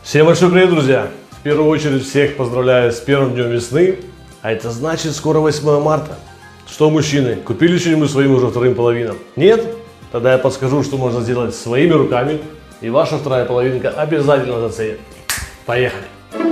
Всем большой привет, друзья! В первую очередь всех поздравляю с первым днем весны, а это значит скоро 8 марта. Что, мужчины, купили что-нибудь своим уже вторым половинам? Нет? Тогда я подскажу, что можно сделать своими руками, и ваша вторая половинка обязательно заценит. Поехали!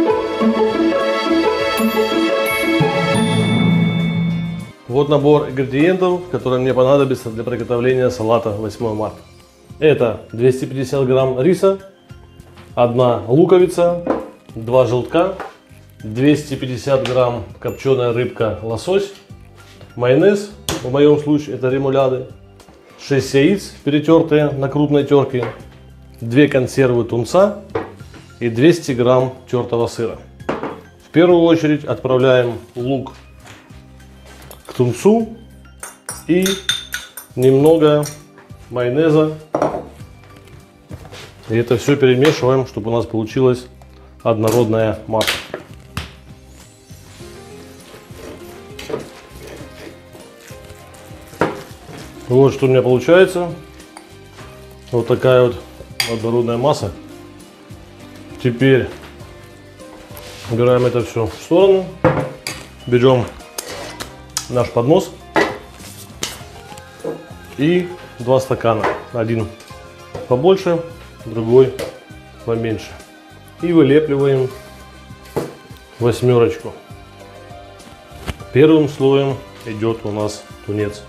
Вот набор ингредиентов, которые мне понадобятся для приготовления салата 8 марта. Это 250 грамм риса, 1 луковица, 2 желтка, 250 грамм копченая рыбка лосось, майонез, в моем случае это ремуляды, 6 яиц перетертые на крупной терке, 2 консервы тунца и 200 грамм тертого сыра. В первую очередь отправляем лук к тунцу и немного майонеза. И это все перемешиваем, чтобы у нас получилась однородная масса. Вот что у меня получается. Вот такая вот однородная масса. Теперь убираем это все в сторону. Берем наш поднос и 2 стакана. Один побольше, другой поменьше. И вылепливаем восьмерочку. Первым слоем идет у нас тунец.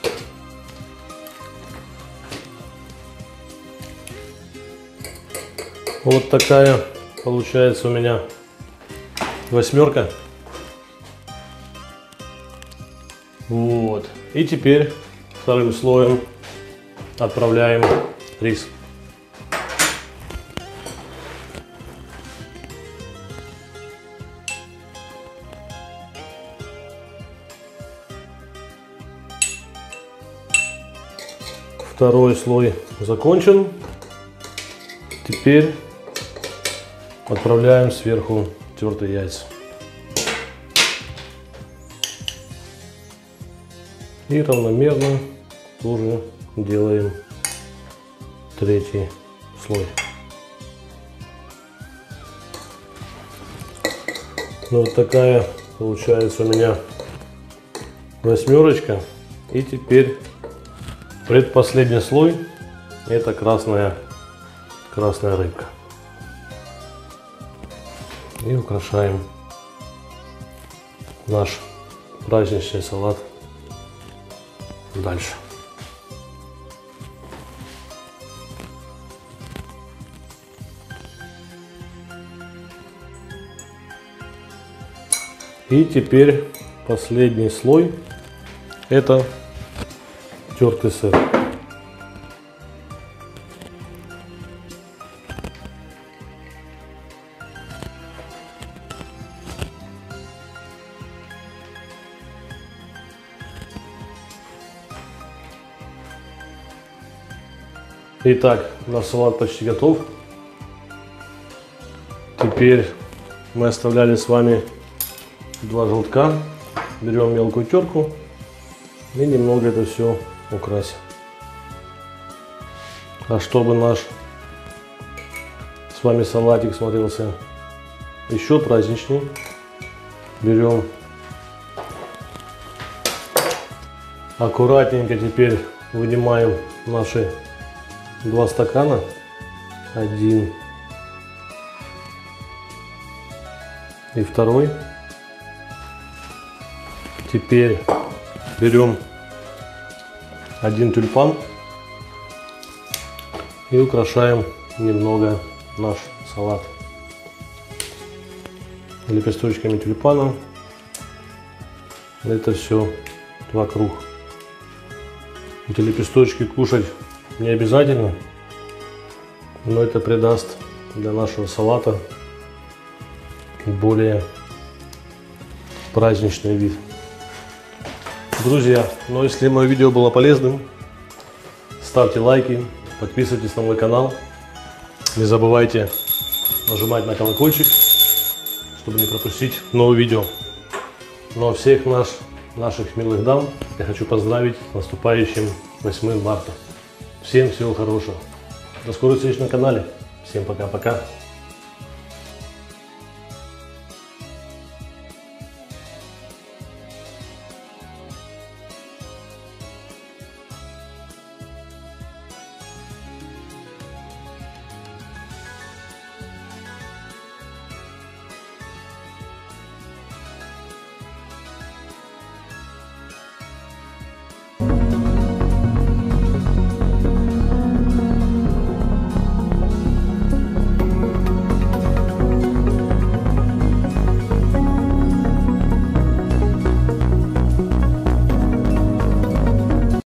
Вот такая получается у меня восьмерка. Вот. И теперь вторым слоем отправляем рис. Второй слой закончен. Теперь отправляем сверху тертые яйца. И равномерно тоже делаем третий слой. Вот такая получается у меня восьмерочка. И теперь предпоследний слой — это красная рыбка. И украшаем наш праздничный салат дальше. И теперь последний слой — это тертый сыр. Итак, наш салат почти готов. Теперь мы оставляли с вами 2 желтка. Берем мелкую терку и немного это все украсим. А чтобы наш с вами салатик смотрелся еще праздничнее, берем аккуратненько, теперь вынимаем наши 2 стакана. 1 и 2. Теперь берем 1 тюльпан и украшаем немного наш салат лепесточками тюльпана. Это все вокруг. Эти лепесточки кушать не обязательно, но это придаст для нашего салата более праздничный вид. Друзья, но если мое видео было полезным, ставьте лайки, подписывайтесь на мой канал, не забывайте нажимать на колокольчик, чтобы не пропустить новые видео. Ну а всех наших милых дам я хочу поздравить с наступающим 8 марта. Всем всего хорошего. До скорой встречи на канале. Всем пока-пока.